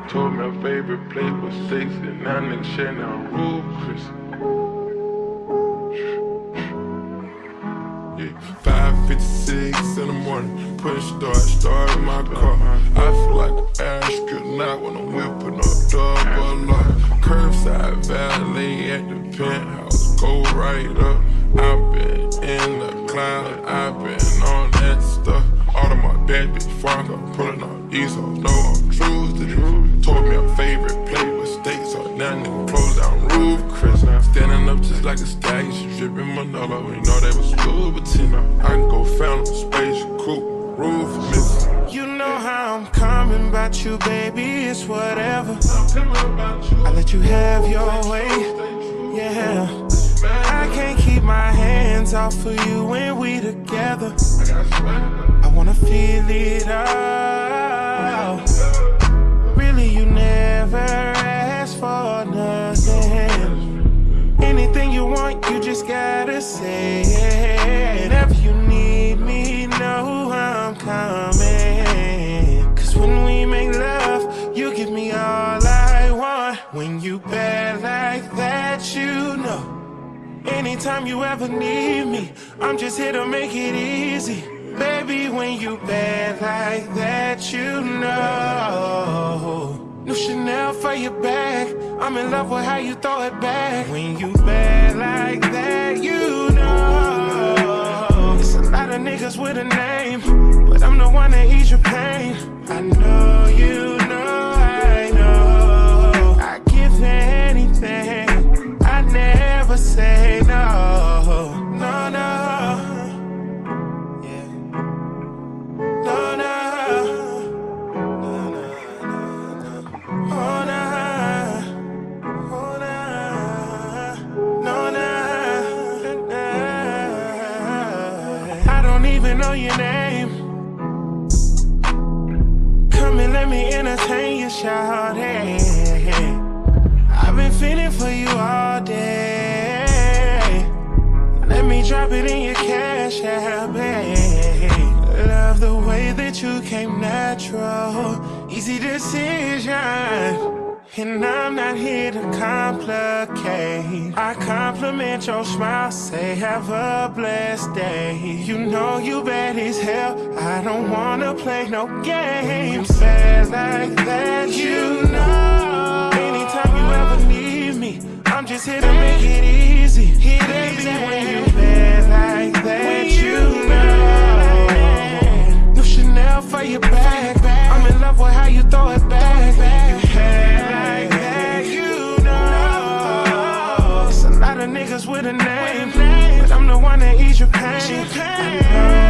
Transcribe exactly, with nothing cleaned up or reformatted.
Told me her favorite place was six, and now niggas sharing our roof, Chris. Yeah, five fifty-six in the morning, push start, start my car. I feel like an astronaut when I'm whipping up double up. Curbside valet at the penthouse, go right up. I've been in the cloud, I've been on that stuff. All of my bad bitch front up, pulling all these hoes, know I'm true to this. Told me her favorite plate was steak, so now nigga close down roof, Chris. Standing up just like a stag, she dripping Manila, we know they was Louboutin. I can go found a space, coupe, roof missing. You know how I'm coming about you, baby, it's whatever. I let you have your way, yeah. I can't keep my hands off of you when we together. I wanna feel it all. Really, you never asked for nothing. Anything you want, you just gotta say it. Whenever you need me, know I'm coming. Cause when we make love, you give me all I want. When you bad like that, you know. Anytime you ever need me, I'm just here to make it easy. Baby, when you bad like that, you know. New Chanel for your bag, I'm in love with how you throw it back. When you bad like that, you know. It's a lot of niggas with a name, but I'm the one that ease your pain. I know you know, I know. I give anything, I never say no, no, no. Yeah. No, no. No, no, no, no. Oh, no. Oh, no. No, no. I don't even know your name. Come and let me entertain you, shawty. I've been feeling for you all day. Let me drop it in your cash app, babe. Love the way that you came natural. Easy decision. And I'm not here to complicate. I compliment your smile, say have a blessed day. You know you bad as hell, I don't wanna play no games. You bad like that, you know. Anytime you ever need me, I'm just here to make it easy. Hit it easy when you bad like that, you know. New Chanel for your bag, I'm in love with how you throw it back. You bad like that, you know. It's a lot of niggas with a name, but I'm the one that ease your pain. I know.